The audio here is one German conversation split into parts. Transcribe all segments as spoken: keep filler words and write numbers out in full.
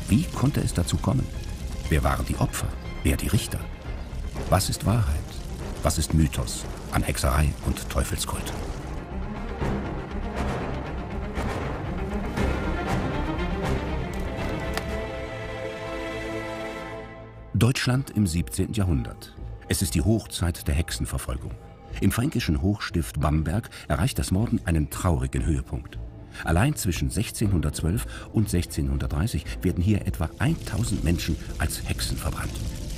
Wie konnte es dazu kommen? Wer waren die Opfer? Wer die Richter? Was ist Wahrheit? Was ist Mythos an Hexerei und Teufelskult? Deutschland im siebzehnten Jahrhundert. Es ist die Hochzeit der Hexenverfolgung. Im fränkischen Hochstift Bamberg erreicht das Morden einen traurigen Höhepunkt. Allein zwischen sechzehnhundertzwölf und sechzehnhundertdreißig werden hier etwa tausend Menschen als Hexen verbrannt.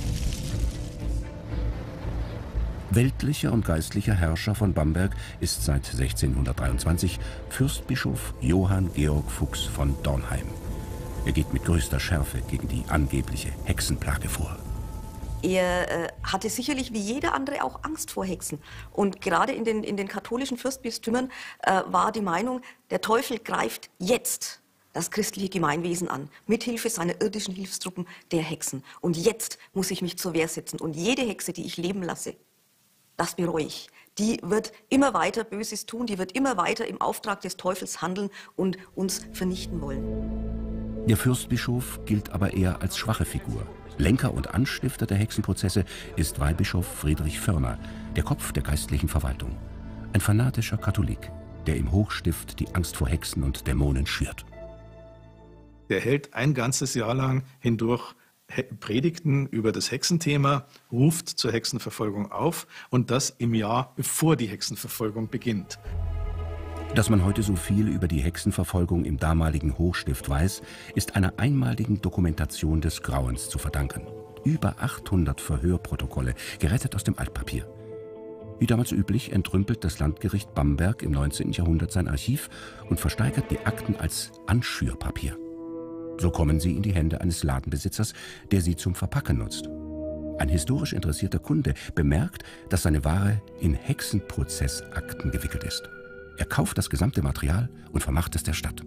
Weltlicher und geistlicher Herrscher von Bamberg ist seit sechzehnhundertdreiundzwanzig Fürstbischof Johann Georg Fuchs von Dornheim. Er geht mit größter Schärfe gegen die angebliche Hexenplage vor. Er äh, hatte sicherlich wie jeder andere auch Angst vor Hexen. Und gerade in den, in den katholischen Fürstbistümern äh, war die Meinung, der Teufel greift jetzt das christliche Gemeinwesen an, mithilfe seiner irdischen Hilfstruppen der Hexen. Und jetzt muss ich mich zur Wehr setzen. Und jede Hexe, die ich leben lasse, das bereue ich. Die wird immer weiter Böses tun, die wird immer weiter im Auftrag des Teufels handeln und uns vernichten wollen. Der Fürstbischof gilt aber eher als schwache Figur. Lenker und Anstifter der Hexenprozesse ist Weihbischof Friedrich Vörner, der Kopf der geistlichen Verwaltung. Ein fanatischer Katholik, der im Hochstift die Angst vor Hexen und Dämonen schürt. Er hält ein ganzes Jahr lang hindurch Predigten über das Hexenthema, ruft zur Hexenverfolgung auf und das im Jahr, bevor die Hexenverfolgung beginnt. Dass man heute so viel über die Hexenverfolgung im damaligen Hochstift weiß, ist einer einmaligen Dokumentation des Grauens zu verdanken. Über achthundert Verhörprotokolle, gerettet aus dem Altpapier. Wie damals üblich entrümpelt das Landgericht Bamberg im neunzehnten Jahrhundert sein Archiv und versteigert die Akten als Anschürpapier. So kommen sie in die Hände eines Ladenbesitzers, der sie zum Verpacken nutzt. Ein historisch interessierter Kunde bemerkt, dass seine Ware in Hexenprozessakten gewickelt ist. Er kauft das gesamte Material und vermacht es der Stadt.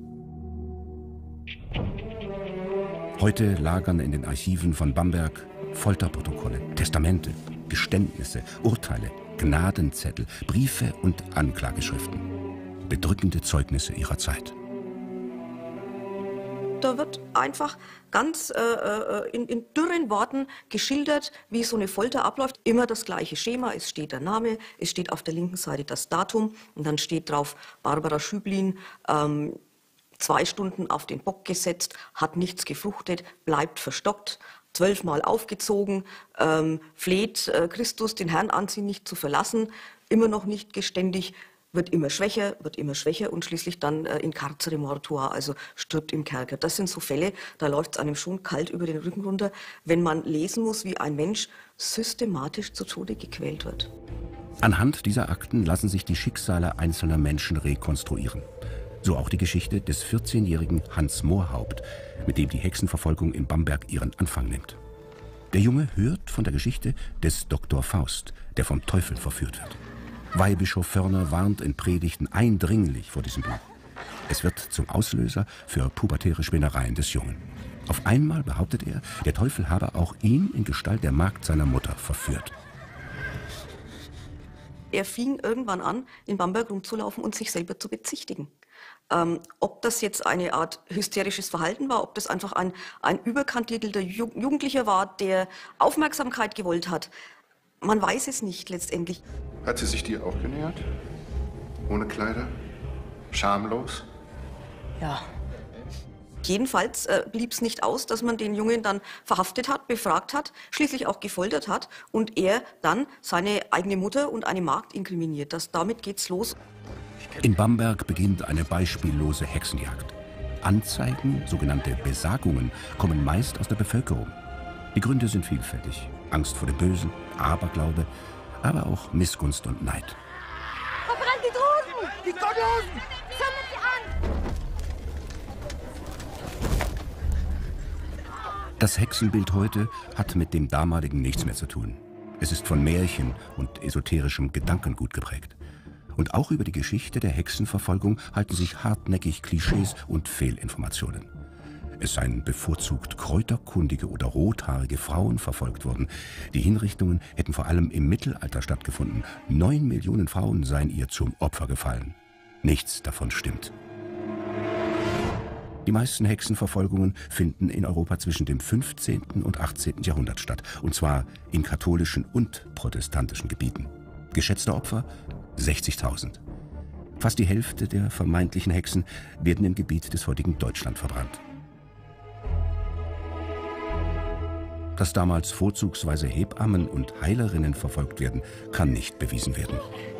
Heute lagern in den Archiven von Bamberg Folterprotokolle, Testamente, Geständnisse, Urteile, Gnadenzettel, Briefe und Anklageschriften. Bedrückende Zeugnisse ihrer Zeit. Da wird einfach ganz äh, in, in dürren Worten geschildert, wie so eine Folter abläuft. Immer das gleiche Schema. Es steht der Name, es steht auf der linken Seite das Datum und dann steht drauf Barbara Schüblin, ähm, zwei Stunden auf den Bock gesetzt, hat nichts gefruchtet, bleibt verstockt, zwölfmal aufgezogen, ähm, fleht äh, Christus, den Herrn an sie nicht zu verlassen, immer noch nicht geständig, wird immer schwächer, wird immer schwächer und schließlich dann äh, in carcere mortua, also stirbt im Kerker. Das sind so Fälle, da läuft es einem schon kalt über den Rücken runter, wenn man lesen muss, wie ein Mensch systematisch zu Tode gequält wird. Anhand dieser Akten lassen sich die Schicksale einzelner Menschen rekonstruieren. So auch die Geschichte des vierzehnjährigen Hans Moorhaupt, mit dem die Hexenverfolgung in Bamberg ihren Anfang nimmt. Der Junge hört von der Geschichte des Doktor Faust, der vom Teufel verführt wird. Weihbischof Vörner warnt in Predigten eindringlich vor diesem Buch. Es wird zum Auslöser für pubertäre Spinnereien des Jungen. Auf einmal behauptet er, der Teufel habe auch ihn in Gestalt der Magd seiner Mutter verführt. Er fing irgendwann an, in Bamberg rumzulaufen und sich selber zu bezichtigen. Ähm, ob das jetzt eine Art hysterisches Verhalten war, ob das einfach ein, ein überkandidelter Jugendlicher war, der Aufmerksamkeit gewollt hat, man weiß es nicht letztendlich. Hat sie sich dir auch genähert? Ohne Kleider? Schamlos? Ja. Jedenfalls äh, blieb es nicht aus, dass man den Jungen dann verhaftet hat, befragt hat, schließlich auch gefoltert hat und er dann seine eigene Mutter und eine Magd inkriminiert. Das, damit geht's los. In Bamberg beginnt eine beispiellose Hexenjagd. Anzeigen, sogenannte Besagungen, kommen meist aus der Bevölkerung. Die Gründe sind vielfältig. Angst vor dem Bösen, Aberglaube, aber auch Missgunst und Neid. Verbrennt die Drogen! Die Gottlosen! Zündet sie an! Das Hexenbild heute hat mit dem damaligen nichts mehr zu tun. Es ist von Märchen und esoterischem Gedankengut geprägt. Und auch über die Geschichte der Hexenverfolgung halten sich hartnäckig Klischees und Fehlinformationen. Es seien bevorzugt kräuterkundige oder rothaarige Frauen verfolgt worden. Die Hinrichtungen hätten vor allem im Mittelalter stattgefunden. Neun Millionen Frauen seien ihr zum Opfer gefallen. Nichts davon stimmt. Die meisten Hexenverfolgungen finden in Europa zwischen dem fünfzehnten und achtzehnten Jahrhundert statt, und zwar in katholischen und protestantischen Gebieten. Geschätzte Opfer sechzigtausend. Fast die Hälfte der vermeintlichen Hexen werden im Gebiet des heutigen Deutschland verbrannt. Dass damals vorzugsweise Hebammen und Heilerinnen verfolgt werden, kann nicht bewiesen werden.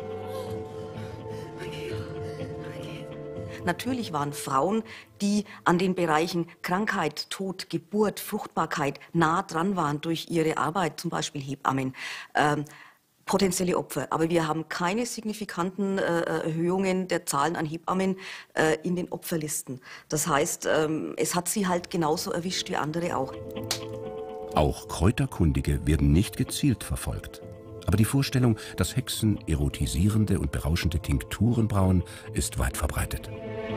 Natürlich waren Frauen, die an den Bereichen Krankheit, Tod, Geburt, Fruchtbarkeit nah dran waren durch ihre Arbeit, zum Beispiel Hebammen, ähm, potenzielle Opfer. Aber wir haben keine signifikanten äh, Erhöhungen der Zahlen an Hebammen äh, in den Opferlisten. Das heißt, ähm, es hat sie halt genauso erwischt wie andere auch. Auch Kräuterkundige werden nicht gezielt verfolgt. Aber die Vorstellung, dass Hexen erotisierende und berauschende Tinkturen brauen, ist weit verbreitet.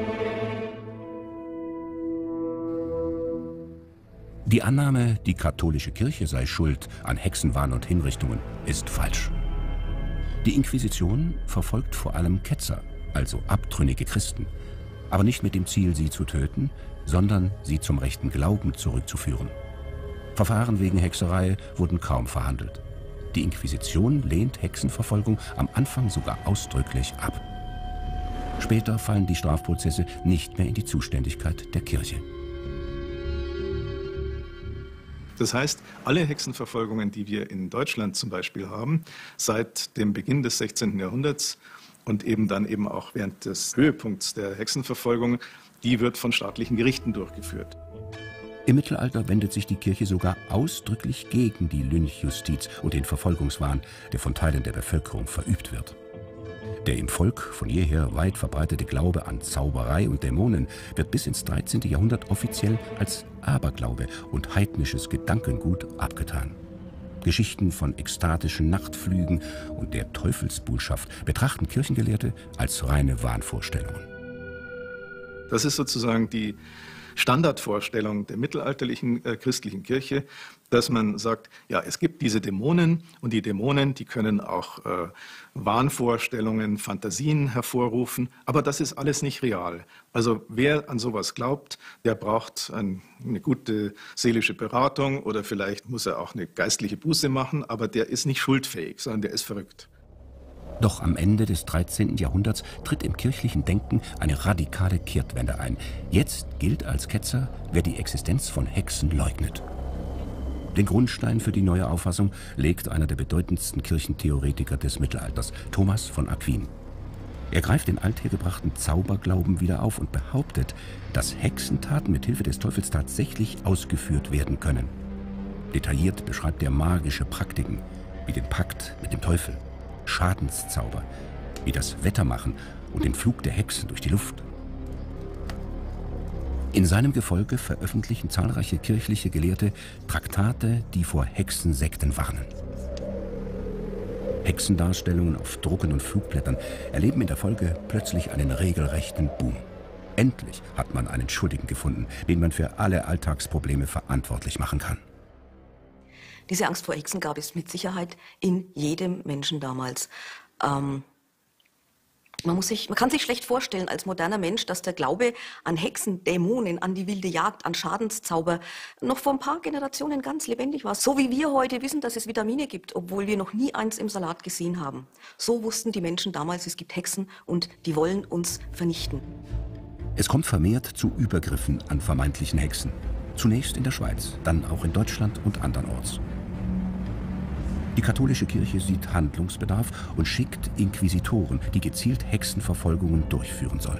Die Annahme, die katholische Kirche sei schuld an Hexenwahn und Hinrichtungen, ist falsch. Die Inquisition verfolgt vor allem Ketzer, also abtrünnige Christen, aber nicht mit dem Ziel, sie zu töten, sondern sie zum rechten Glauben zurückzuführen. Verfahren wegen Hexerei wurden kaum verhandelt. Die Inquisition lehnt Hexenverfolgung am Anfang sogar ausdrücklich ab. Später fallen die Strafprozesse nicht mehr in die Zuständigkeit der Kirche. Das heißt, alle Hexenverfolgungen, die wir in Deutschland zum Beispiel haben, seit dem Beginn des sechzehnten Jahrhunderts und eben dann eben auch während des Höhepunkts der Hexenverfolgung, die wird von staatlichen Gerichten durchgeführt. Im Mittelalter wendet sich die Kirche sogar ausdrücklich gegen die Lynchjustiz und den Verfolgungswahn, der von Teilen der Bevölkerung verübt wird. Der im Volk von jeher weit verbreitete Glaube an Zauberei und Dämonen wird bis ins dreizehnte Jahrhundert offiziell als Aberglaube und heidnisches Gedankengut abgetan. Geschichten von ekstatischen Nachtflügen und der Teufelsbuhlschaft betrachten Kirchengelehrte als reine Wahnvorstellungen. Das ist sozusagen die Standardvorstellung der mittelalterlichen äh, christlichen Kirche, dass man sagt, ja, es gibt diese Dämonen und die Dämonen, die können auch äh, Wahnvorstellungen, Fantasien hervorrufen, aber das ist alles nicht real. Also wer an sowas glaubt, der braucht ein, eine gute seelische Beratung oder vielleicht muss er auch eine geistliche Buße machen, aber der ist nicht schuldfähig, sondern der ist verrückt. Doch am Ende des dreizehnten Jahrhunderts tritt im kirchlichen Denken eine radikale Kehrtwende ein. Jetzt gilt als Ketzer, wer die Existenz von Hexen leugnet. Den Grundstein für die neue Auffassung legt einer der bedeutendsten Kirchentheoretiker des Mittelalters, Thomas von Aquin. Er greift den althergebrachten Zauberglauben wieder auf und behauptet, dass Hexentaten mit Hilfe des Teufels tatsächlich ausgeführt werden können. Detailliert beschreibt er magische Praktiken, wie den Pakt mit dem Teufel, Schadenszauber, wie das Wettermachen und den Flug der Hexen durch die Luft. In seinem Gefolge veröffentlichen zahlreiche kirchliche Gelehrte Traktate, die vor Hexensekten warnen. Hexendarstellungen auf Drucken und Flugblättern erleben in der Folge plötzlich einen regelrechten Boom. Endlich hat man einen Schuldigen gefunden, den man für alle Alltagsprobleme verantwortlich machen kann. Diese Angst vor Hexen gab es mit Sicherheit in jedem Menschen damals. Ähm, man, muss sich, man kann sich schlecht vorstellen als moderner Mensch, dass der Glaube an Hexen, Dämonen, an die wilde Jagd, an Schadenszauber noch vor ein paar Generationen ganz lebendig war. So wie wir heute wissen, dass es Vitamine gibt, obwohl wir noch nie eins im Salat gesehen haben. So wussten die Menschen damals, es gibt Hexen und die wollen uns vernichten. Es kommt vermehrt zu Übergriffen an vermeintlichen Hexen. Zunächst in der Schweiz, dann auch in Deutschland und andernorts. Die katholische Kirche sieht Handlungsbedarf und schickt Inquisitoren, die gezielt Hexenverfolgungen durchführen sollen.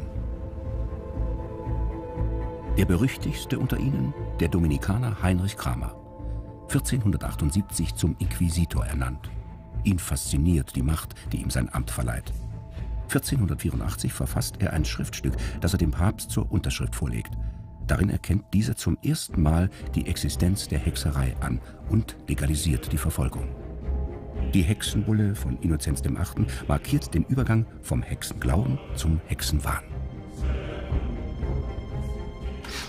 Der berüchtigste unter ihnen, der Dominikaner Heinrich Kramer, vierzehnhundertachtundsiebzig zum Inquisitor ernannt. Ihn fasziniert die Macht, die ihm sein Amt verleiht. vierzehnhundertvierundachtzig verfasst er ein Schriftstück, das er dem Papst zur Unterschrift vorlegt. Darin erkennt dieser zum ersten Mal die Existenz der Hexerei an und legalisiert die Verfolgung. Die Hexenbulle von Innozenz der Achte markiert den Übergang vom Hexenglauben zum Hexenwahn.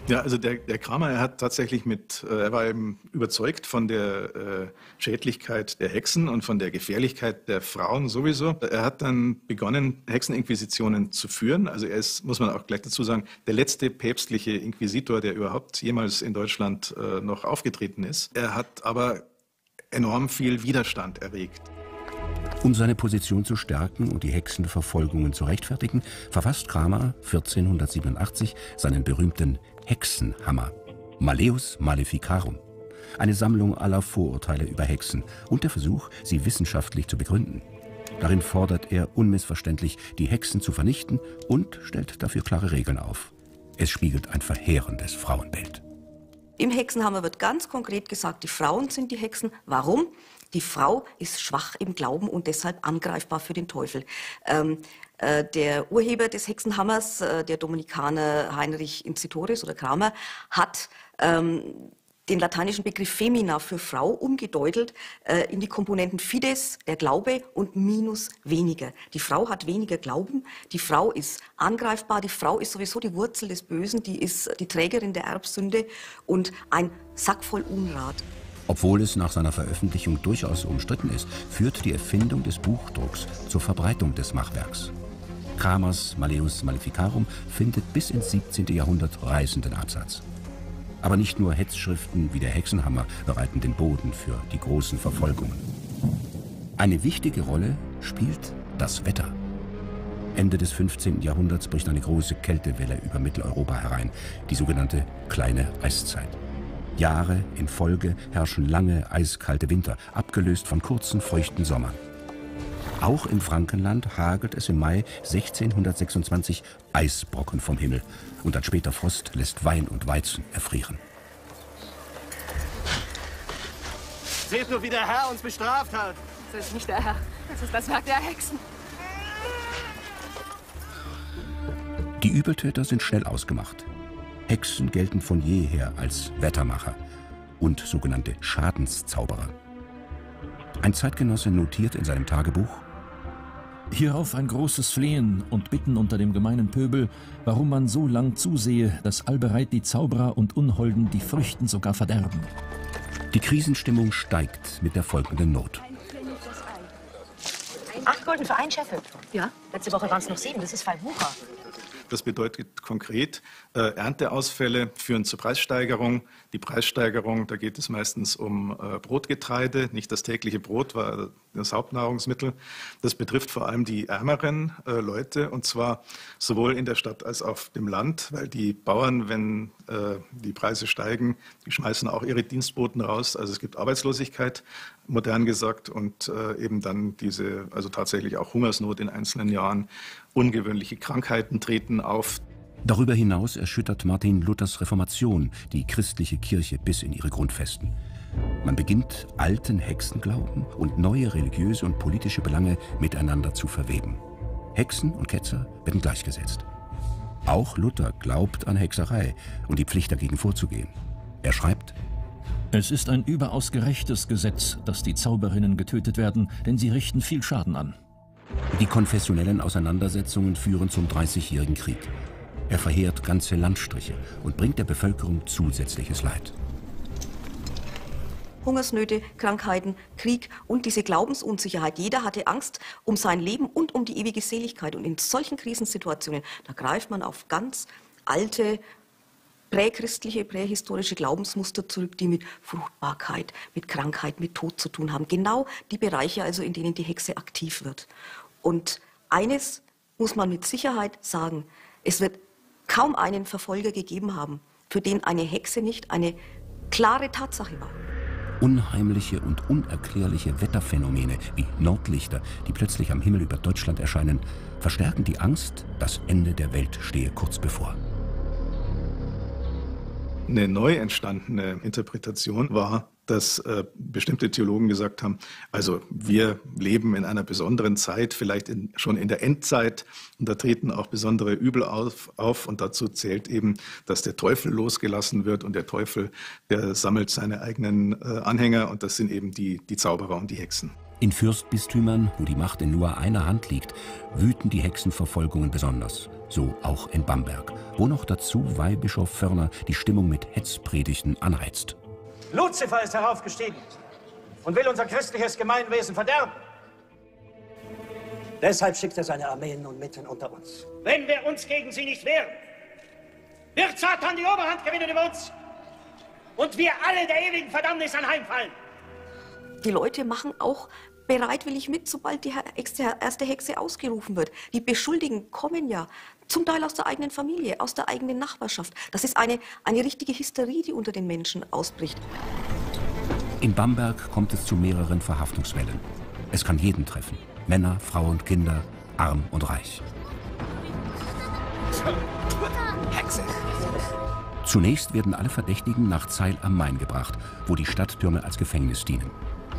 Ja, also der, der Kramer, er hat tatsächlich mit, äh, er war eben überzeugt von der äh, Schädlichkeit der Hexen und von der Gefährlichkeit der Frauen sowieso. Er hat dann begonnen, Hexeninquisitionen zu führen. Also er ist, muss man auch gleich dazu sagen, der letzte päpstliche Inquisitor, der überhaupt jemals in Deutschland äh, noch aufgetreten ist. Er hat aber enorm viel Widerstand erregt. Um seine Position zu stärken und die Hexenverfolgungen zu rechtfertigen, verfasst Kramer vierzehnhundertsiebenundachtzig seinen berühmten Hexenhammer, Malleus Maleficarum, eine Sammlung aller Vorurteile über Hexen und der Versuch, sie wissenschaftlich zu begründen. Darin fordert er unmissverständlich, die Hexen zu vernichten und stellt dafür klare Regeln auf. Es spiegelt ein verheerendes Frauenbild. Im Hexenhammer wird ganz konkret gesagt, die Frauen sind die Hexen. Warum? Die Frau ist schwach im Glauben und deshalb angreifbar für den Teufel. Ähm, äh, der Urheber des Hexenhammers, äh, der Dominikaner Heinrich Incitoris oder Kramer, hat ähm, den lateinischen Begriff Femina für Frau umgedeutet äh, in die Komponenten Fides, der Glaube, und Minus, weniger. Die Frau hat weniger Glauben, die Frau ist angreifbar, die Frau ist sowieso die Wurzel des Bösen, die ist die Trägerin der Erbsünde und ein Sack voll Unrat. Obwohl es nach seiner Veröffentlichung durchaus umstritten ist, führt die Erfindung des Buchdrucks zur Verbreitung des Machwerks. Kramers Malleus Maleficarum findet bis ins siebzehnte Jahrhundert reißenden Absatz. Aber nicht nur Hetzschriften wie der Hexenhammer bereiten den Boden für die großen Verfolgungen. Eine wichtige Rolle spielt das Wetter. Ende des fünfzehnten Jahrhunderts bricht eine große Kältewelle über Mitteleuropa herein, die sogenannte Kleine Eiszeit. Jahre in Folge herrschen lange, eiskalte Winter, abgelöst von kurzen, feuchten Sommern. Auch im Frankenland hagelt es im Mai sechzehnhundertsechsundzwanzig Eisbrocken vom Himmel und ein später Frost lässt Wein und Weizen erfrieren. Seht nur, wie der Herr uns bestraft hat. Das ist nicht der Herr, das ist das Werk der Hexen. Die Übeltäter sind schnell ausgemacht. Hexen gelten von jeher als Wettermacher und sogenannte Schadenszauberer. Ein Zeitgenosse notiert in seinem Tagebuch: Hierauf ein großes Flehen und Bitten unter dem gemeinen Pöbel, warum man so lang zusehe, dass allbereit die Zauberer und Unholden die Früchten sogar verderben. Die Krisenstimmung steigt mit der folgenden Not. Acht Gulden für einen Scheffel. Ja? Letzte Woche waren es noch sieben, das ist zwei Wucher. Das bedeutet konkret, äh, Ernteausfälle führen zur Preissteigerung. Die Preissteigerung, da geht es meistens um äh, Brotgetreide, nicht das tägliche Brot war das Hauptnahrungsmittel. Das betrifft vor allem die ärmeren äh, Leute, und zwar sowohl in der Stadt als auch auf dem Land, weil die Bauern, wenn äh, die Preise steigen, die schmeißen auch ihre Dienstboten raus. Also es gibt Arbeitslosigkeit, modern gesagt, und äh, eben dann diese, also tatsächlich auch Hungersnot in einzelnen Jahren. Ungewöhnliche Krankheiten treten auf. Darüber hinaus erschüttert Martin Luthers Reformation die christliche Kirche bis in ihre Grundfesten. Man beginnt, alten Hexenglauben und neue religiöse und politische Belange miteinander zu verweben. Hexen und Ketzer werden gleichgesetzt. Auch Luther glaubt an Hexerei und die Pflicht dagegen vorzugehen. Er schreibt: Es ist ein überaus gerechtes Gesetz, dass die Zauberinnen getötet werden, denn sie richten viel Schaden an. Die konfessionellen Auseinandersetzungen führen zum Dreißigjährigen Krieg. Er verheert ganze Landstriche und bringt der Bevölkerung zusätzliches Leid. Hungersnöte, Krankheiten, Krieg und diese Glaubensunsicherheit. Jeder hatte Angst um sein Leben und um die ewige Seligkeit. Und in solchen Krisensituationen, da greift man auf ganz alte, prächristliche, prähistorische Glaubensmuster zurück, die mit Fruchtbarkeit, mit Krankheit, mit Tod zu tun haben. Genau die Bereiche, also in denen die Hexe aktiv wird. Und eines muss man mit Sicherheit sagen: Es wird kaum einen Verfolger gegeben haben, für den eine Hexe nicht eine klare Tatsache war. Unheimliche und unerklärliche Wetterphänomene wie Nordlichter, die plötzlich am Himmel über Deutschland erscheinen, verstärken die Angst, das Ende der Welt stehe kurz bevor. Eine neu entstandene Interpretation war, dass äh, bestimmte Theologen gesagt haben, also wir leben in einer besonderen Zeit, vielleicht in, schon in der Endzeit, und da treten auch besondere Übel auf, auf und dazu zählt eben, dass der Teufel losgelassen wird, und der Teufel, der sammelt seine eigenen äh, Anhänger, und das sind eben die, die Zauberer und die Hexen. In Fürstbistümern, wo die Macht in nur einer Hand liegt, wüten die Hexenverfolgungen besonders. So auch in Bamberg, wo noch dazu Weihbischof Vörner die Stimmung mit Hetzpredigten anheizt. Luzifer ist heraufgestiegen und will unser christliches Gemeinwesen verderben. Deshalb schickt er seine Armeen nun mitten unter uns. Wenn wir uns gegen sie nicht wehren, wird Satan die Oberhand gewinnen über uns und wir alle der ewigen Verdammnis anheimfallen. Die Leute machen auch bereitwillig mit, sobald die erste Hexe ausgerufen wird. Die Beschuldigen kommen ja zum Teil aus der eigenen Familie, aus der eigenen Nachbarschaft. Das ist eine, eine richtige Hysterie, die unter den Menschen ausbricht. In Bamberg kommt es zu mehreren Verhaftungswellen. Es kann jeden treffen. Männer, Frauen, Kinder, arm und reich. Hexe! Zunächst werden alle Verdächtigen nach Zeil am Main gebracht, wo die Stadttürme als Gefängnis dienen.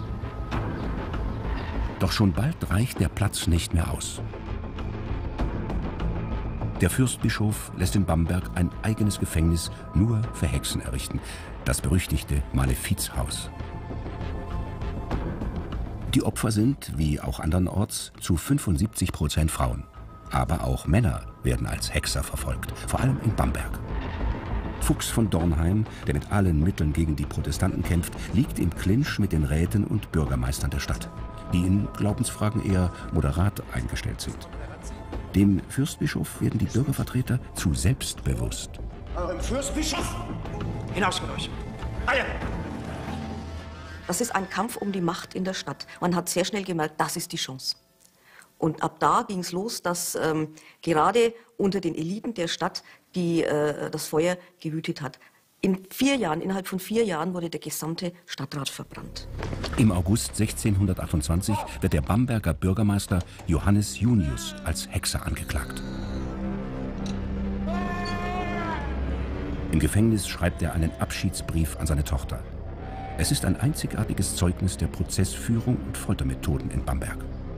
Doch schon bald reicht der Platz nicht mehr aus. Der Fürstbischof lässt in Bamberg ein eigenes Gefängnis nur für Hexen errichten, das berüchtigte Malefizhaus. Die Opfer sind, wie auch andernorts, zu fünfundsiebzig Prozent Frauen. Aber auch Männer werden als Hexer verfolgt, vor allem in Bamberg. Fuchs von Dornheim, der mit allen Mitteln gegen die Protestanten kämpft, liegt im Clinch mit den Räten und Bürgermeistern der Stadt, die in Glaubensfragen eher moderat eingestellt sind. Dem Fürstbischof werden die Bürgervertreter zu selbstbewusst. Eurem Fürstbischof? Hinaus mit euch! Alle! Das ist ein Kampf um die Macht in der Stadt. Man hat sehr schnell gemerkt, das ist die Chance. Und ab da ging es los, dass ähm, gerade unter den Eliten der Stadt die, äh, das Feuer gewütet hat. In vier Jahren, innerhalb von vier Jahren wurde der gesamte Stadtrat verbrannt. Im August sechzehnhundertachtundzwanzig wird der Bamberger Bürgermeister Johannes Junius als Hexer angeklagt. Im Gefängnis schreibt er einen Abschiedsbrief an seine Tochter. Es ist ein einzigartiges Zeugnis der Prozessführung und Foltermethoden in Bamberg.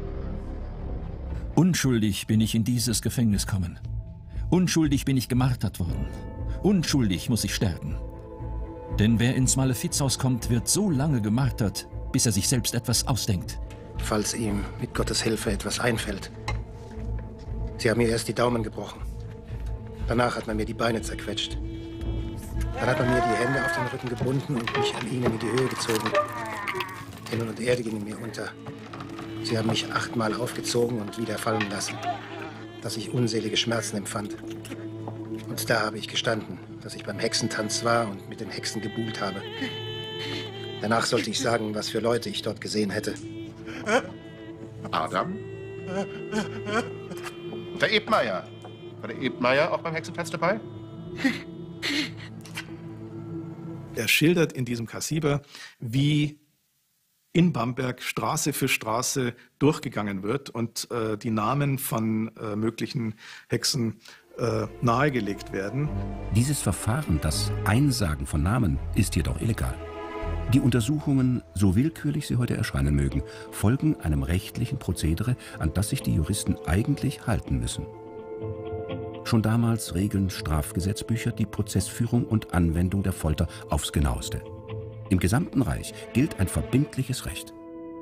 Unschuldig bin ich in dieses Gefängnis kommen. Unschuldig bin ich gemartert worden. Unschuldig muss ich sterben. Denn wer ins Malefizhaus kommt, wird so lange gemartert, bis er sich selbst etwas ausdenkt. Falls ihm mit Gottes Hilfe etwas einfällt. Sie haben mir erst die Daumen gebrochen. Danach hat man mir die Beine zerquetscht. Dann hat man mir die Hände auf den Rücken gebunden und mich an ihnen in die Höhe gezogen. Himmel und Erde gingen mir unter. Sie haben mich achtmal aufgezogen und wieder fallen lassen, dass ich unselige Schmerzen empfand. Und da habe ich gestanden, dass ich beim Hexentanz war und mit den Hexen gebuhlt habe. Danach sollte ich sagen, was für Leute ich dort gesehen hätte. Adam? Der Ebmeier. War der Ebmeier auch beim Hexentanz dabei? Er schildert in diesem Kassiber, wie in Bamberg Straße für Straße durchgegangen wird und äh, die Namen von äh, möglichen Hexen äh, nahegelegt werden. Dieses Verfahren, das Einsagen von Namen, ist jedoch illegal. Die Untersuchungen, so willkürlich sie heute erscheinen mögen, folgen einem rechtlichen Prozedere, an das sich die Juristen eigentlich halten müssen. Schon damals regeln Strafgesetzbücher die Prozessführung und Anwendung der Folter aufs Genaueste. Im gesamten Reich gilt ein verbindliches Recht.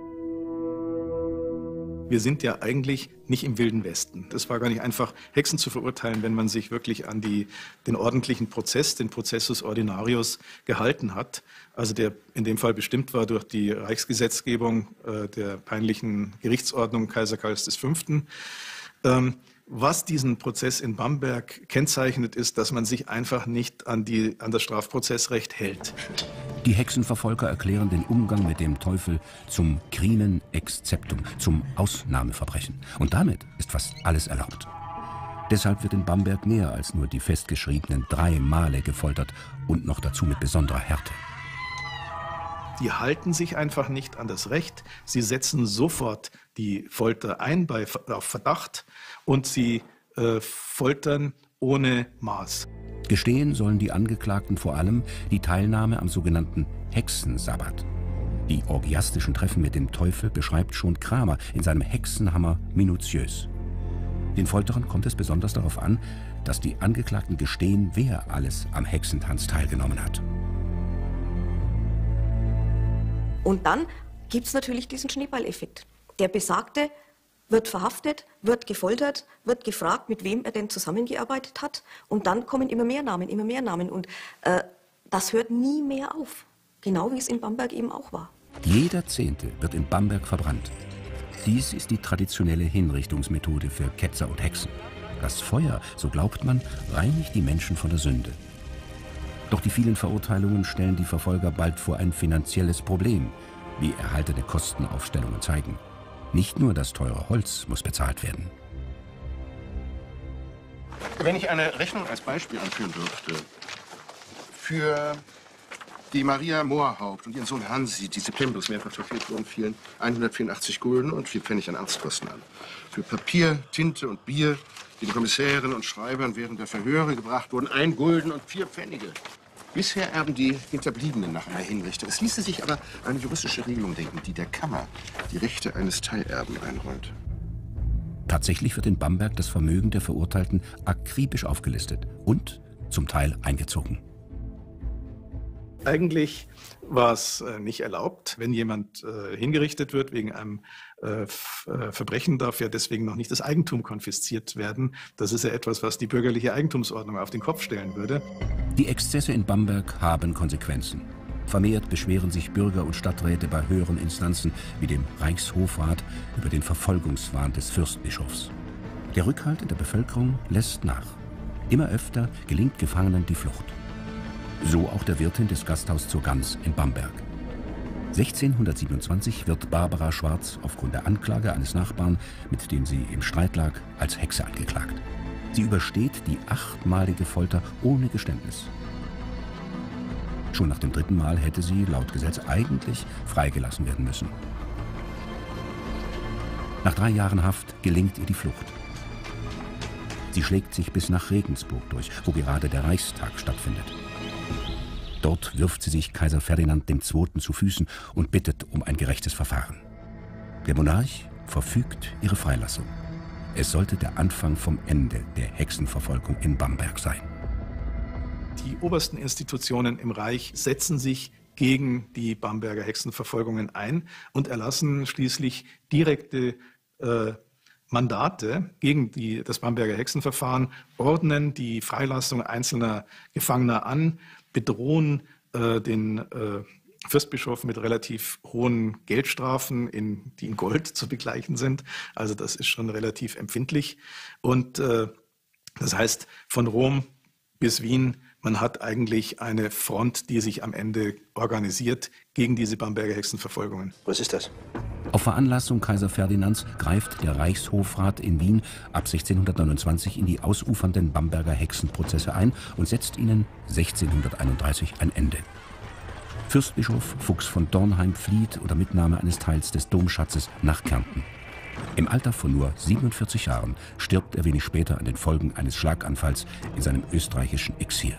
Wir sind ja eigentlich nicht im Wilden Westen. Das war gar nicht einfach, Hexen zu verurteilen, wenn man sich wirklich an die, den ordentlichen Prozess, den Processus Ordinarius, gehalten hat. Also der in dem Fall bestimmt war durch die Reichsgesetzgebung äh, der peinlichen Gerichtsordnung Kaiser Karls des Fünften. Ähm, Was diesen Prozess in Bamberg kennzeichnet, ist, dass man sich einfach nicht an, die, an das Strafprozessrecht hält. Die Hexenverfolger erklären den Umgang mit dem Teufel zum Crimen exceptum, zum Ausnahmeverbrechen. Und damit ist fast alles erlaubt. Deshalb wird in Bamberg mehr als nur die festgeschriebenen drei Male gefoltert und noch dazu mit besonderer Härte. Die halten sich einfach nicht an das Recht. Sie setzen sofort die Folter ein bei, auf Verdacht und sie äh, foltern ohne Maß. Gestehen sollen die Angeklagten vor allem die Teilnahme am sogenannten Hexensabbat. Die orgiastischen Treffen mit dem Teufel beschreibt schon Kramer in seinem Hexenhammer minutiös. Den Folterern kommt es besonders darauf an, dass die Angeklagten gestehen, wer alles am Hexentanz teilgenommen hat. Und dann gibt es natürlich diesen Schneeballeffekt. Der Besagte wird verhaftet, wird gefoltert, wird gefragt, mit wem er denn zusammengearbeitet hat. Und dann kommen immer mehr Namen, immer mehr Namen. Und äh, das hört nie mehr auf. Genau wie es in Bamberg eben auch war. Jeder Zehnte wird in Bamberg verbrannt. Dies ist die traditionelle Hinrichtungsmethode für Ketzer und Hexen. Das Feuer, so glaubt man, reinigt die Menschen von der Sünde. Doch die vielen Verurteilungen stellen die Verfolger bald vor ein finanzielles Problem, wie erhaltene Kostenaufstellungen zeigen. Nicht nur das teure Holz muss bezahlt werden. Wenn ich eine Rechnung als Beispiel anführen dürfte, für die Maria Moorhaupt und ihren Sohn Hansi, die septemberlos mehrfach verführt wurden, fielen hundertvierundachtzig Gulden und vier Pfennig an Arztkosten an. Für Papier, Tinte und Bier, die den Kommissären und Schreibern während der Verhöre gebracht wurden, ein Gulden und vier Pfennige. Bisher erben die Hinterbliebenen nach einer Hinrichtung. Es ließe sich aber eine juristische Regelung denken, die der Kammer die Rechte eines Teilerben einräumt. Tatsächlich wird in Bamberg das Vermögen der Verurteilten akribisch aufgelistet und zum Teil eingezogen. Eigentlich war es äh, nicht erlaubt. Wenn jemand äh, hingerichtet wird wegen einem äh, Verbrechen, darf ja deswegen noch nicht das Eigentum konfisziert werden. Das ist ja etwas, was die bürgerliche Eigentumsordnung auf den Kopf stellen würde. Die Exzesse in Bamberg haben Konsequenzen. Vermehrt beschweren sich Bürger und Stadträte bei höheren Instanzen wie dem Reichshofrat über den Verfolgungswahn des Fürstbischofs. Der Rückhalt in der Bevölkerung lässt nach. Immer öfter gelingt Gefangenen die Flucht. So auch der Wirtin des Gasthaus zur Gans in Bamberg. sechzehnhundertsiebenundzwanzig wird Barbara Schwarz aufgrund der Anklage eines Nachbarn, mit dem sie im Streit lag, als Hexe angeklagt. Sie übersteht die achtmalige Folter ohne Geständnis. Schon nach dem dritten Mal hätte sie laut Gesetz eigentlich freigelassen werden müssen. Nach drei Jahren Haft gelingt ihr die Flucht. Sie schlägt sich bis nach Regensburg durch, wo gerade der Reichstag stattfindet. Dort wirft sie sich Kaiser Ferdinand der Zweite zu Füßen und bittet um ein gerechtes Verfahren. Der Monarch verfügt ihre Freilassung. Es sollte der Anfang vom Ende der Hexenverfolgung in Bamberg sein. Die obersten Institutionen im Reich setzen sich gegen die Bamberger Hexenverfolgungen ein und erlassen schließlich direkte äh, Mandate gegen die, das Bamberger Hexenverfahren, ordnen die Freilassung einzelner Gefangener an, bedrohen äh, den äh, Fürstbischof mit relativ hohen Geldstrafen, in, die in Gold zu begleichen sind. Also das ist schon relativ empfindlich. Und äh, das heißt, von Rom bis Wien, man hat eigentlich eine Front, die sich am Ende organisiert gegen diese Bamberger Hexenverfolgungen. Was ist das? Auf Veranlassung Kaiser Ferdinands greift der Reichshofrat in Wien ab sechzehnhundertneunundzwanzig in die ausufernden Bamberger Hexenprozesse ein und setzt ihnen sechzehnhunderteinunddreißig ein Ende. Fürstbischof Fuchs von Dornheim flieht unter Mitnahme eines Teils des Domschatzes nach Kärnten. Im Alter von nur siebenundvierzig Jahren stirbt er wenig später an den Folgen eines Schlaganfalls in seinem österreichischen Exil.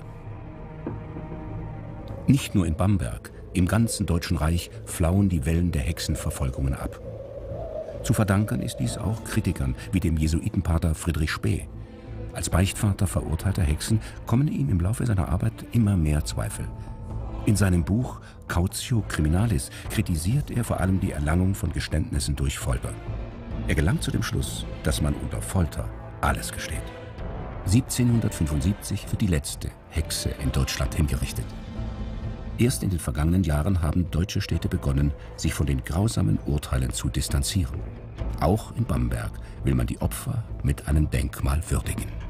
Nicht nur in Bamberg, im ganzen Deutschen Reich flauen die Wellen der Hexenverfolgungen ab. Zu verdanken ist dies auch Kritikern wie dem Jesuitenpater Friedrich Spee. Als Beichtvater verurteilter Hexen kommen ihm im Laufe seiner Arbeit immer mehr Zweifel. In seinem Buch Cautio Criminalis kritisiert er vor allem die Erlangung von Geständnissen durch Folter. Er gelangt zu dem Schluss, dass man unter Folter alles gesteht. siebzehnhundertfünfundsiebzig wird die letzte Hexe in Deutschland hingerichtet. Erst in den vergangenen Jahren haben deutsche Städte begonnen, sich von den grausamen Urteilen zu distanzieren. Auch in Bamberg will man die Opfer mit einem Denkmal würdigen.